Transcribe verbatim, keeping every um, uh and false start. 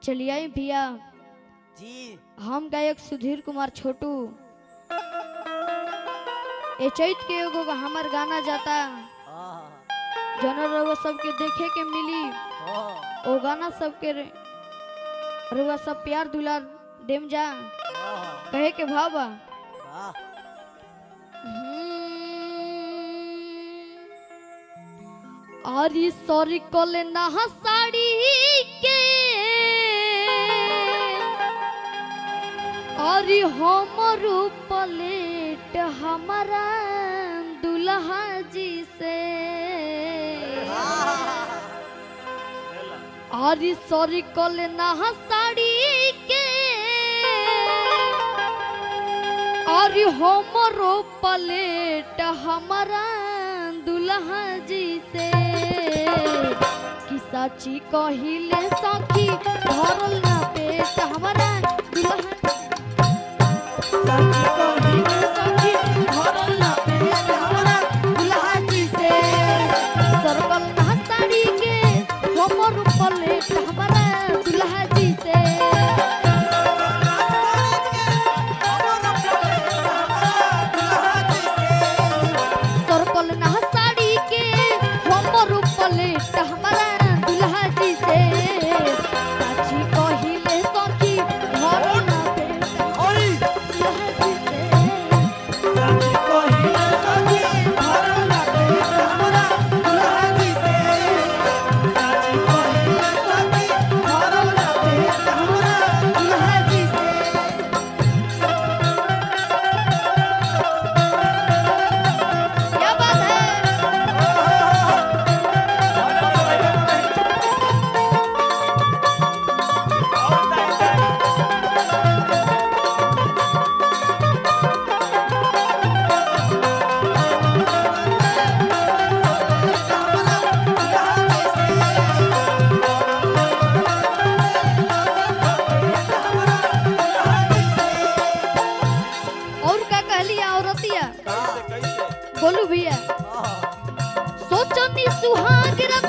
चलिए आई भैया जी। हम गायक सुधीर कुमार छोटू ए चैत के एगो हमार गाना जाता जनर रउआ सबके देखे के मिली ओ गाना सबके रउआ सब प्यार दुलार देम जा कहे के भावा आरी सॉरी कोले ना साड़ी के आरी हमरो पलेट हमारा दुल्हा जी से आरी सॉरी कोले ना साड़ी के आरी हमरो पलेट हमारा दुल्हा जी से कि साची कहिले सखी भरल ना पेट हमारा दुल्हा साची कहिले सखी भरल ना पेट हमारा दुल्हा जी से सरकल ना साड़ी के हमर पलेट हमारा दुल्हा जी से सरकल ना पलेट हमारा दुल्हा जी से साची कहिले सखी भरल ना पेट दुल्हा जी से साची कहिले सखी भरल ना पेट हमारा दुल्हा जी से साची कहिले सखी भरल ना पेट हमारा दुल्हा जी से। क्या बात है बोलू भैया सोचनी सुहाग